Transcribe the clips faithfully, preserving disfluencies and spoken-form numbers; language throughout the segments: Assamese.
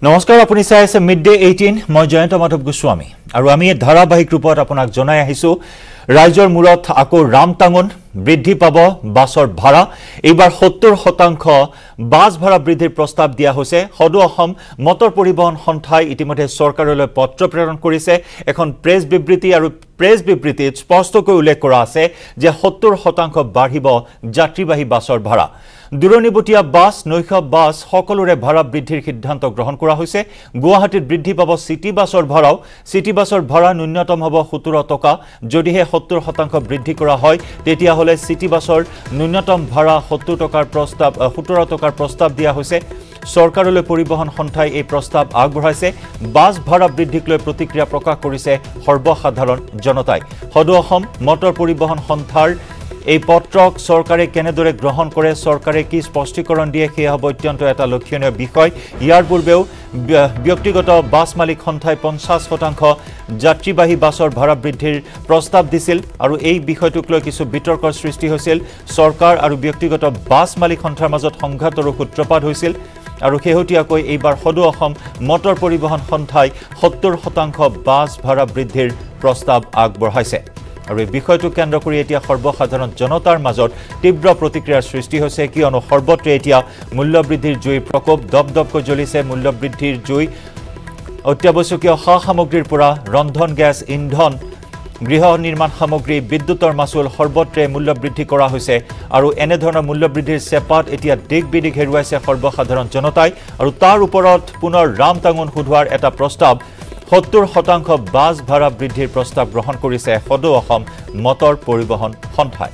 নমস্কাৰ আপুনি চাই আছে মিড ডে এইটিন মই জয়ন্ত মাধৱ গোস্বামী আৰু আমি ধাৰাবাহিক ৰূপত আপোনাক জনাই আহিছো ৰাজ্যৰ মূৰত আকৌ ৰামটাঙন বৃদ্ধি পাব বাছৰ ভাড়া এইবাৰ সত্তৰ শতাংশ বাছ ভাড়া বৃদ্ধিৰ প্ৰস্তাৱ দিয়া হৈছে সদৌ অসম মটৰ পৰিবহণ সন্থাই ইতিমধ্যে চৰকাৰলৈ পত্ৰ প্ৰেৰণ কৰিছে এখন প্ৰেছ বিবৃতি আৰু প্ৰেছ বিবৃতিত স্পষ্টকৈ উল্লেখ কৰা আছে যে সত্তৰ শতাংশ বাঢ়িব যাত্ৰীবাহী বাছৰ ভাড়া দুৰণিবতীয়া বাছ নৈশ বাছ সকলোৰে ভাড়া বৃদ্ধিৰ সিদ্ধান্ত গ্ৰহণ কৰা হৈছে গুৱাহাটীত বৃদ্ধি পাব সিটি বাছৰ ভাড়াও সিটি বাছৰ ভাড়া ন্যূনতম হ'ব সত্তৰ টকা যদিহে সত্তৰ শতাংশ বৃদ্ধি কৰা হয় তেতিয়া হলে সিটি বাছৰ ন্যূনতম ভাড়া সত্তৰ টকাৰ প্ৰস্তাৱ সত্তৰ টকাৰ প্ৰস্তাৱ দিয়া হৈছে চৰকাৰলৈ পৰিবহণ সন্থাই এই প্ৰস্তাৱ আগবঢ়াইছে বাছ ভাড়া বৃদ্ধিক লৈ প্ৰতিক্ৰিয়া প্ৰকাশ কৰিছে সৰ্বসাধাৰণ জনতাই সদৌ অসম মটৰ পৰিবহণ সন্থাৰ এই পত্ৰক চৰকাৰে কেনেদৰে গ্ৰহণ কৰে চৰকাৰে কি স্পষ্টীকৰণ দিয়ে সেয়া হ'ব অত্যন্ত এটা লক্ষণীয় বিষয় ইয়াৰ পূৰ্বেও ব্যক্তিগত বাছ মালিক সন্থাই পঞ্চাছ শতাংশ যাত্ৰীবাহী বাছৰ ভাড়া বৃদ্ধিৰ প্ৰস্তাৱ দিছিল আৰু এই বিষয়টোক লৈ কিছু বিতৰ্কৰ সৃষ্টি হৈছিল চৰকাৰ আৰু ব্যক্তিগত বাছ মালিক সন্থাৰ মাজত সংঘাতৰ সূত্ৰপাত হৈছিল আৰু শেহতীয়াকৈ এইবাৰ সদৌ অসম মটৰ পৰিবহণ সন্থাই সত্তৰ শতাংশ বাছ ভাড়া বৃদ্ধিৰ প্ৰস্তাৱ আগবঢ়াইছে আৰু এই বিষয়টো কেন্দ্ৰ কৰি এতিয়া সৰ্বসাধাৰণ জনতাৰ মাজত তীব্ৰ প্ৰতিক্ৰিয়াৰ সৃষ্টি হৈছে কিয়নো সৰ্বত্ৰে এতিয়া মূল্যবৃদ্ধিৰ জুইৰ প্ৰকোপ দপদপকৈ জ্বলিছে মূল্যবৃদ্ধিৰ জুই অত্যাৱশ্যকীয় সা সামগ্ৰীৰ পৰা ৰন্ধন গেছ ইন্ধন গৃহ নিৰ্মাণ সামগ্ৰী বিদ্যুতৰ মাচুল সৰ্বত্ৰে মূল্যবৃদ্ধি কৰা হৈছে আৰু এনে ধৰণৰ মূল্যবৃদ্ধিৰ চেপাত এতিয়া দিক বিদিক হেৰুৱাইছে সৰ্বসাধাৰণ জনতাই আৰু তাৰ ওপৰত পুনৰ ৰামটাঙন সোধোৱাৰ এটা প্ৰস্তাৱ সত্তৰ শতাংশ বাছ ভাড়া বৃদ্ধিৰ প্ৰস্তাৱ গ্ৰহণ কৰিছে সদৌ অসম মটৰ পৰিবহণ সন্থাই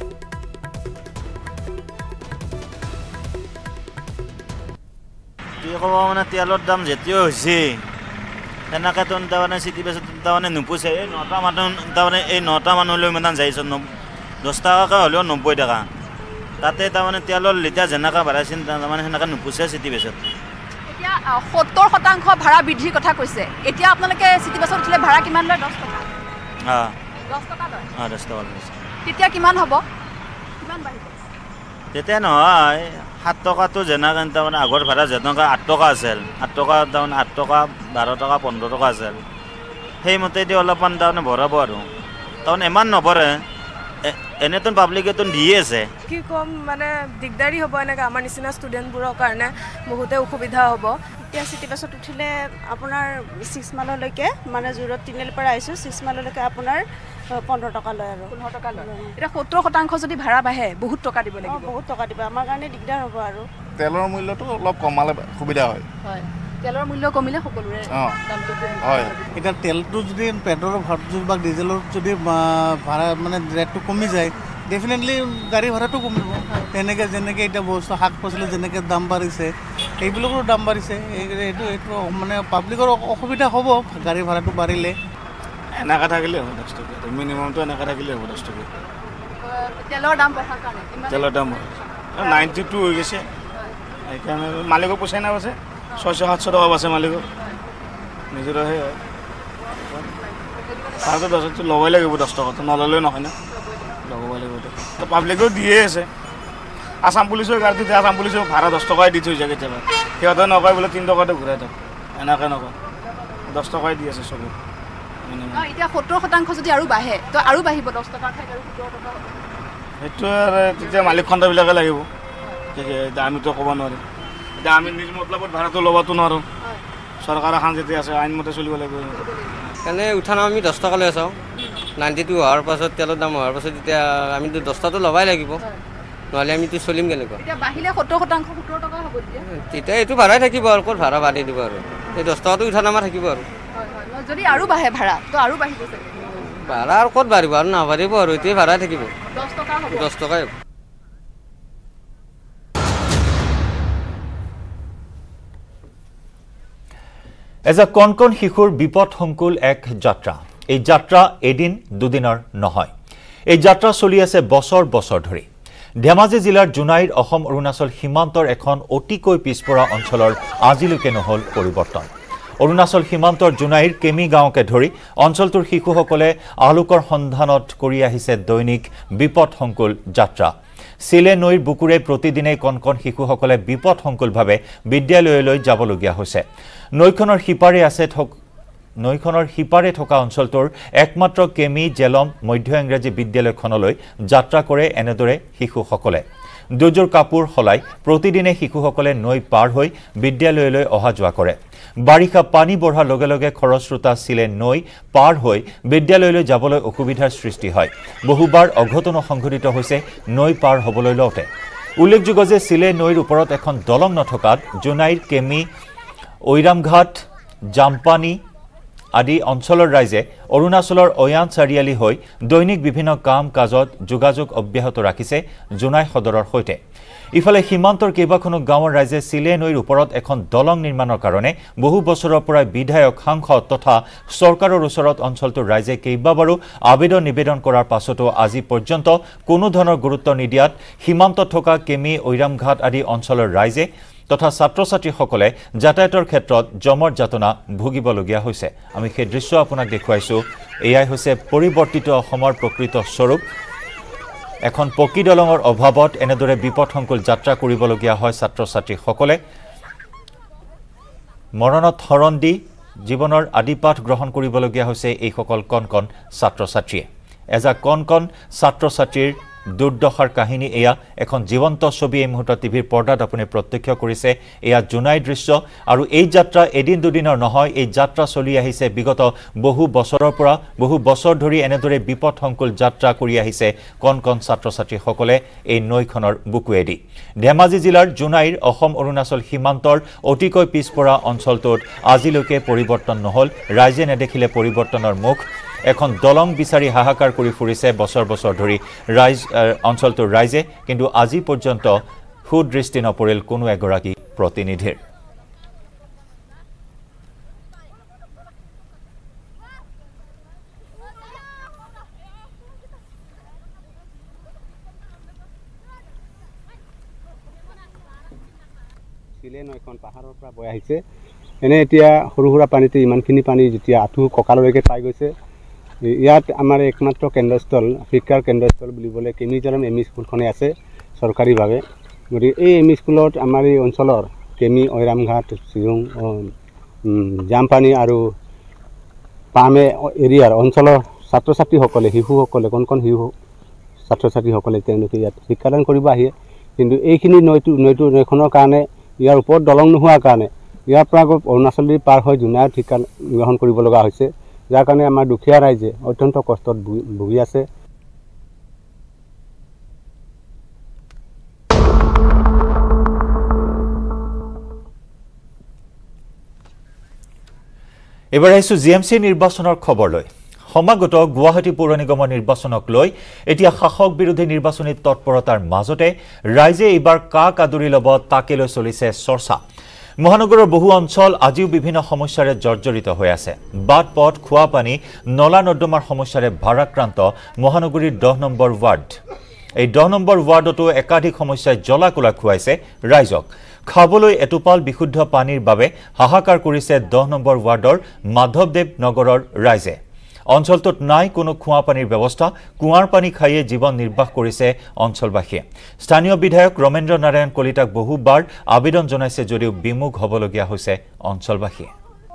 মানে তেলৰ দাম যেতিয়াও হৈছে তেনেকৈ তাৰমানে চিটি বাছত তাৰমানে নোপোচাই এই নটা মানুহ তাৰমানে এই নটা মানুহলৈ মানে যাইছোঁ দহ টকাকৈ হ'লেও নব্বৈ টকা তাতে তাৰমানে তেলৰ লিটাৰ যেনেকৈ বাঢ়াইছিল তাৰমানে সেনেকৈ নোপোচাই চিটি বাছত এতিয়া সত্তৰ শতাংশ ভাড়া বৃদ্ধিৰ কথা কৈছে এতিয়া আপোনালোকে চিটি বাছত উঠিলে ভাড়া কিমান লয় দহ টকা অঁ দহ টকা লয় অঁ দহ টকা লৈছে তেতিয়া কিমান হ'ব কিমান বাঢ়িব তেতিয়া নহয় সাত টকাটো যেনেকৈ তাৰমানে আগৰ ভাড়া যেনেকৈ আঠ টকা আছিল আঠ টকা তাৰমানে আঠ টকা বাৰ টকা পোন্ধৰ টকা আছিল সেইমতেদি অলপমান তাৰমানে ভৰাব আৰু তাৰমানে ইমান নভৰে এনেতো পাব্লিকেতো দিয়ে আছে কি কম মানে দিগদাৰী হ'ব এনেকৈ আমাৰ নিচিনা ষ্টুডেণ্টবোৰৰ কাৰণে বহুতে অসুবিধা হ'ব এতিয়া চিটি বাছত উঠিলে আপোনাৰ ছিক্স মাইললৈকে মানে জোৰত তিনিআলিৰ পৰা আহিছোঁ ছিক্স মাইললৈকে আপোনাৰ পোন্ধৰ টকা লয় আৰু পোন্ধৰ টকা লয় এতিয়া সত্তৰ শতাংশ যদি ভাড়া বাঢ়ে বহুত টকা দিব লাগিব বহুত টকা দিব আমাৰ কাৰণে দিগদাৰ হ'ব আৰু তেলৰ মূল্যটো অলপ কমালে সুবিধা হয় হয় তেলৰ মূল্য কমিলে সকলোৰে দামটো হয় এতিয়া তেলটো যদি পেট্ৰলৰ ভাড়াটো বা ডিজেলৰ যদি ভাড়া মানে ৰেটটো কমি যায় ডেফিনেটলি গাড়ী ভাড়াটো কমিব তেনেকৈ যেনেকৈ এতিয়া বস্তু শাক পাচলি যেনেকৈ দাম বাঢ়িছে এইবিলাকৰো দাম বাঢ়িছে এইটো এইটো মানে পাব্লিকৰ অসুবিধা হ'ব গাড়ী ভাড়াটো বাঢ়িলে এনেকৈ থাকিলে হ'ব দহ টকা মিনিমামটো এনেকৈ থাকিলে হ'ব দহ টকা তেলৰ দাম বঢ়াৰ কাৰণে তেলৰ দাম নাইণ্টি টু হৈ গৈছে সেইকাৰণে মালিকক পইচাই নাপাইছে ছয়শ সাতশ টকা পাইছে মালিকক নিজৰে সেই হয় তাতো দহটো ল'বই লাগিব দহ টকাটো নল'লেও নহয় না লগাব লাগিব পাব্লিকেও দিয়ে আছে আসাম পুলিচৰ গাড়ীটো আসাম পুলিচৰ ভাড়া দহ টকাই দি থৈছে কেতিয়াবা সিহঁতে নকয় বোলে তিনি টকাতে ঘূৰাই থাক এনেকৈ নকয় দহ টকাই দি আছে চবে এতিয়া সত্তৰ শতাংশ যদি আৰু বাঢ়ে তো আৰু বাঢ়িব দহ টকাৰ ঠাইত আৰু সোতৰ টকা সেইটো আৰু তেতিয়া মালিক খণ্ডবিলাকে লাগিব এতিয়া আমিতো ক'ব নোৱাৰিম এতিয়া আমি নিজ মতলবত ভাড়াটো ল'বতো নোৱাৰোঁ চৰকাৰ এখন যেতিয়া আছে আইনমতে চলিব লাগিব এনে উঠা নাম আমি দহ টকা লৈ আছোঁ নাইণ্টি টু হোৱাৰ পাছত তেলৰ দাম হোৱাৰ পাছত এতিয়া আমিতো দহটাটো ল'বাই লাগিব নহ'লে আমিতো চলিম কেনেকুৱা এতিয়া বাঢ়িলে সত্তৰ শতাংশ সোতৰ টকা হ'ব তেতিয়া এইটো ভাড়াই থাকিব আৰু ক'ত ভাড়া বাঢ়ি দিব আৰু এই দহ টকাটো উঠা নামা থাকিব আৰু যদি আৰু বাঢ়ে ভাড়া তো আৰু বাঢ়িব ভাড়া আৰু ক'ত বাঢ়িব আৰু নাবাঢ়িব আৰু এইটোৱে ভাড়াই থাকিব দহ টকা হ'ব দহ টকাই এজ এ কণ কণ শিশুৰ বিপদসংকুল এক যাত্ৰা এই যাত্ৰা এদিন দুদিনৰ নহয় এই যাত্ৰা চলি আছে বছৰ বছৰ ধৰি ধেমাজি জিলাৰ জোনাইৰ অসম অৰুণাচল সীমান্তৰ এখন অতিকৈ পিছপৰা অঞ্চলৰ আজিলৈকে নহল পৰিৱৰ্তন অৰুণাচল সীমান্তৰ জোনাইৰ কেমি গাঁৱকে ধৰি অঞ্চলটোৰ শিশুসকলে আলোকৰ সন্ধানত কৰি আহিছে দৈনিক বিপদসংকুল যাত্ৰা চিলে নৈৰ বুকুৰে প্ৰতিদিনে কণ কণ শিশুসকলে বিপদসংকুলভাৱে বিদ্যালয়লৈ যাবলগীয়া হৈছে নৈখনৰ সিপাৰে আছে নৈখনৰ সিপাৰে থকা অঞ্চলটোৰ একমাত্ৰ কেমি জেলম মধ্য ইংৰাজী বিদ্যালয়খনলৈ যাত্ৰা কৰে এনেদৰে শিশুসকলে দুজোৰ কাপোৰ হলাই প্ৰতিদিনে শিশুসকলে নৈ পাৰ হৈ বিদ্যালয়লৈ অহা যোৱা কৰে বাৰিষা পানী বঢ়াৰ লগে লগে খৰস্ৰোতা চিলে নৈ পাৰ হৈ বিদ্যালয়লৈ যাবলৈ অসুবিধাৰ সৃষ্টি হয় বহুবাৰ অঘটন সংঘটিত হৈছে নৈ পাৰ হ'বলৈ লওঁতে উল্লেখযোগ্য যে চিলে নৈৰ ওপৰত এখন দলং নথকাত জোনাইৰ কেমি ঐৰামঘাট জাম্পানী আদি অঞ্চলৰ ৰাইজে অৰুণাচলৰ অয়ান চাৰিয়ালি হৈ দৈনিক বিভিন্ন কাম কাজত যোগাযোগ অব্যাহত ৰাখিছে জোনাই সদৰৰ সৈতে ইফালে সীমান্তৰ কেইবাখনো গাঁৱৰ ৰাইজে চিলে নৈৰ ওপৰত এখন দলং নিৰ্মাণৰ কাৰণে বহু বছৰৰ পৰা বিধায়ক সাংসদ তথা চৰকাৰৰ ওচৰত অঞ্চলটোৰ ৰাইজে কেইবাবাৰো আবেদন নিবেদন কৰাৰ পাছতো আজি পৰ্যন্ত কোনো ধৰণৰ গুৰুত্ব নিদিয়াত সীমান্তত থকা কেমি ঐৰামঘাট আদি অঞ্চলৰ ৰাইজে তথা ছাত্ৰ ছাত্ৰীসকলে যাতায়াতৰ ক্ষেত্ৰত জমৰ যাতনা ভুগিবলগীয়া হৈছে আমি সেই দৃশ্য আপোনাক দেখুৱাইছো এয়াই হৈছে পৰিৱৰ্তিত অসমৰ প্ৰকৃত স্বৰূপ এখন পকী দলঙৰ অভাৱত এনেদৰে বিপদসংকুল যাত্ৰা কৰিবলগীয়া হয় ছাত্ৰ ছাত্ৰীসকলে মৰণত হৰণ দি জীৱনৰ আদিপাঠ গ্ৰহণ কৰিবলগীয়া হৈছে এই সকল কণ কণ ছাত্ৰ ছাত্ৰীয়ে এজা কণ কণ ছাত্ৰ ছাত্ৰীৰ দুৰ্দশাৰ কাহিনী এয়া এখন জীৱন্ত ছবি এই মুহূৰ্তত টিভিৰ পৰ্দাত আপুনি প্ৰত্যক্ষ কৰিছে এয়া জোনাই দৃশ্য আৰু এই যাত্ৰা এদিন দুদিনৰ নহয় এই যাত্ৰা চলি আহিছে বিগত বহু বছৰৰ পৰা বহু বছৰ ধৰি এনেদৰে বিপদসংকুল যাত্ৰা কৰি আহিছে কণ কণ ছাত্ৰ ছাত্ৰীসকলে এই নৈখনৰ বুকুৱেদি ধেমাজি জিলাৰ জোনাইৰ অসম অৰুণাচল সীমান্তৰ অতিকৈ পিছপৰা অঞ্চলটোত আজিলৈকে পৰিৱৰ্তন নহল ৰাইজে নেদেখিলে পৰিৱৰ্তনৰ মুখ এখন দলং বিচাৰি হাহাকাৰ কৰি ফুৰিছে বছৰ বছৰ ধৰি ৰাইজ অঞ্চলটোৰ ৰাইজে কিন্তু আজি পৰ্যন্ত সুদৃষ্টি নপৰিল কোনো এগৰাকী প্ৰতিনিধিৰ চিলে নৈখন পাহাৰৰ পৰা বৈ আহিছে এনে এতিয়া সৰু সুৰা পানীতে ইমানখিনি পানী যেতিয়া আঁঠু কঁকাললৈকে পাই গৈছে ইয়াত আমাৰ একমাত্ৰ কেন্দ্ৰস্থল শিক্ষাৰ কেন্দ্ৰস্থল বুলিবলৈ কেমিজলম এম ই স্কুলখনে আছে চৰকাৰীভাৱে গতিকে এই এম ই স্কুলত আমাৰ এই অঞ্চলৰ কেমি ঐৰামঘাট চিৰুং জামপানী আৰু পামে এৰিয়াৰ অঞ্চলৰ ছাত্ৰ ছাত্ৰীসকলে শিশুসকলে কণ কণ শিশু ছাত্ৰ ছাত্ৰীসকলে তেওঁলোকে ইয়াত শিক্ষাদান কৰিব আহে কিন্তু এইখিনি নৈটো নৈটো নৈখনৰ কাৰণে ইয়াৰ ওপৰত দলং নোহোৱাৰ কাৰণে ইয়াৰ পৰা গৈ অৰুণাচলী পাৰ হৈ জোনাইত শিক্ষা গ্ৰহণ কৰিব লগা হৈছে যাৰ কাৰণে আমাৰ দুখীয়া ৰাইজে অত্যন্ত কষ্টত ভুগি আছে এবাৰ আহিছো জি এম চি নিৰ্বাচনৰ খবৰলৈ সমাগত গুৱাহাটী পৌৰ নিগমৰ নিৰ্বাচনক লৈ এতিয়া শাসক বিৰোধী নিৰ্বাচনী তৎপৰতাৰ মাজতে ৰাইজে এইবাৰ কাক আদৰি ল'ব তাকে লৈ চলিছে চৰ্চা মহানগৰৰ বহু অঞ্চল আজিও বিভিন্ন সমস্যাৰে জৰ্জৰিত হৈ আছে বাট পথ খোৱা পানী নলা নৰ্দমাৰ সমস্যাৰে ভাৰাক্ৰান্ত মহানগৰীৰ দহ নম্বৰ ৱাৰ্ড এই দহ নম্বৰ ৱাৰ্ডতো একাধিক সমস্যাই জ্বলা-কোলা খুৱাইছে ৰাইজক খাবলৈ এটোপাল বিশুদ্ধ পানীৰ বাবে হাহাকাৰ কৰিছে দহ নম্বৰ ৱাৰ্ডৰ মাধৱদেৱ নগৰৰ ৰাইজে অঞ্চলটোত নাই কোনো খোৱা পানীৰ ব্যৱস্থা কুঁৱাৰ পানী খাইয়ে জীৱন নিৰ্বাহ কৰিছে অঞ্চলবাসীয়ে স্থানীয় বিধায়ক ৰমেন্দ্ৰ নাৰায়ণ কলিতাক বহুবাৰ আবেদন জনাইছে যদিও বিমুখ হ'বলগীয়া হৈছে অঞ্চলবাসীয়ে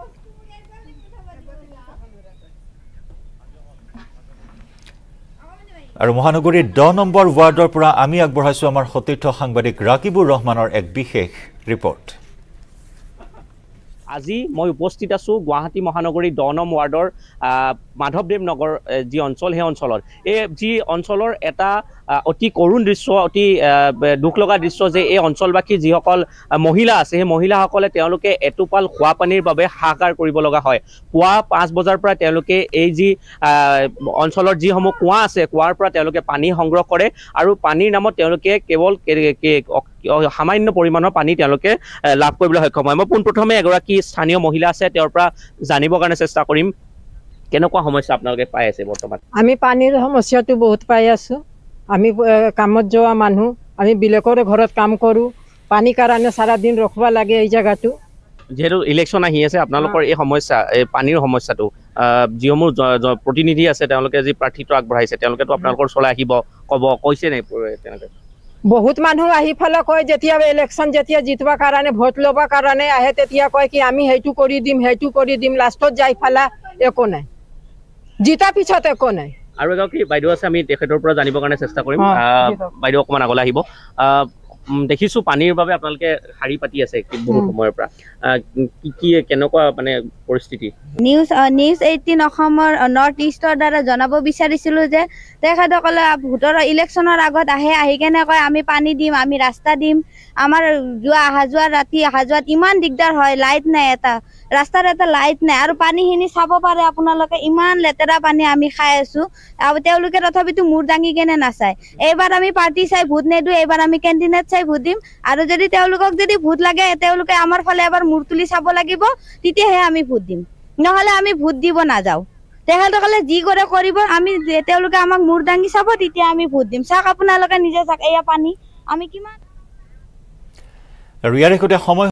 আৰু মহানগৰীৰ দহ নম্বৰ ৱাৰ্ডৰ পৰা আমি আগবঢ়াইছো আমাৰ সতীৰ্থ সাংবাদিক ৰাকিবুৰ ৰহমানৰ এক বিশেষ ৰিপৰ্ট আজি মই উপস্থিত আছো গুৱাহাটী মহানগৰী দহ নং ৱাৰ্ডৰ মাধৱদেৱ নগৰ যি অঞ্চল সেই অঞ্চলৰ এই যি অঞ্চলৰ এটা অতি করুণ দৃশ্য অতি দুখ লগা দৃশ্য যে এই অঞ্চলবাসী যিসকল মহিলা আছে সেই মহিলাসকলে তেওঁলোকে এটোপাল খোৱা পানীৰ বাবে হাহাকাৰ কৰিব লগা হয় পুৱা পাঁচ বজাৰ পৰা তেওঁলোকে এই যি অঞ্চলৰ যিসমূহ কুঁৱা আছে কুঁৱাৰ পৰা তেওঁলোকে পানী সংগ্ৰহ কৰে আৰু পানীৰ নামত তেওঁলোকে কেৱল সামান্য পৰিমাণৰ পানী তেওঁলোকে লাভ কৰিবলৈ সক্ষম হয় মই পোনপ্ৰথমে এগৰাকী স্থানীয় মহিলা আছে তেওঁৰ পৰা জানিবৰ কাৰণে চেষ্টা কৰিম কেনেকুৱা সমস্যা আপোনালোকে পাই আছে বৰ্তমান আমি পানীৰ সমস্যাটো বহুত পাই আছো আমি কামত যোৱা মানুহ আমি বিলেকৰ ঘৰত কাম কৰো পানী কাৰণে সারা দিন ৰখবা লাগে এই জায়গাটো যেহেতু ইলেকশন আহি আছে আপোনালোকৰ এই সমস্যা এই পানীৰ সমস্যাটো যিসমূহ প্ৰতিনিধি আছে তেওঁলোকে যি প্ৰাৰ্থিত্ব আগবঢ়াইছে তেওঁলোকেতো আপোনালোকৰ চলাই আহিব কব কৈছে নাই তেনেকৈ বহুত মানুহ আহি ফেলে কয় যেতিয়া ইলেকশ্যন যেতিয়া জিতবা কাৰণে ভোট ল'বা কাৰণে আহে তেতিয়া কয় কি আমি সেইটো কৰি দিম সেইটো কৰি দিম লাষ্টত যাই ফেলা একো নাই জিতা পিছত একো নাই আৰু এগৰাকী বাইদেউ আছে আমি তেখেতৰ পৰা জানিবৰ কাৰণে চেষ্টা কৰিম বাইদেউ অকণমান আগলৈ আহিব দেখিছোঁ পানীৰ বাবে আপোনালোকে শাৰী পাতি আছে বহুত সময়ৰ পৰা কি কি কেনেকুৱা মানে পৰিস্থিতি নিউজ নিউজ এইটিন অসমৰ নৰ্থ ইষ্টৰ দ্বাৰা জনাব বিচাৰিছিলোঁ যে তেখেতসকলে ভোটৰ ইলেকশ্যনৰ আগত আহে আহি কেনে কয় আমি পানী দিম আমি ৰাস্তা দিম আমাৰ যোৱা অহা যোৱা ৰাতি অহা যোৱাত ইমান দিগদাৰ হয় লাইট নাই এটা ৰাস্তাৰ এটা লাইট নাই আৰু পানীখিনি চাব পাৰে আপোনালোকে ইমান লেতেৰা পানী আমি খাই আছোঁ আৰু তেওঁলোকে তথাপিতো মূৰ দাঙি কেনে নাচায় এইবাৰ আমি পাৰ্টি চাই ভোট নিদিওঁ এইবাৰ আমি কেণ্ডিডেট চাই ভোট দিম আৰু যদি তেওঁলোকক যদি ভোট লাগে তেওঁলোকে আমাৰ ফালে এবাৰ মূৰ তুলি চাব লাগিব তেতিয়াহে আমি ভোট দিম নহ'লে আমি ভোট দিব নাযাওঁ তেখেতসকলে যি কৰে কৰিব আমি তেওঁলোকে আমাক মূৰ দাঙি চাব তেতিয়া আমি ভোট দিম চাওক আপোনালোকে নিজে চাওক এয়া পানী আমি কিমান আৰু ইয়াৰ একোটা সময়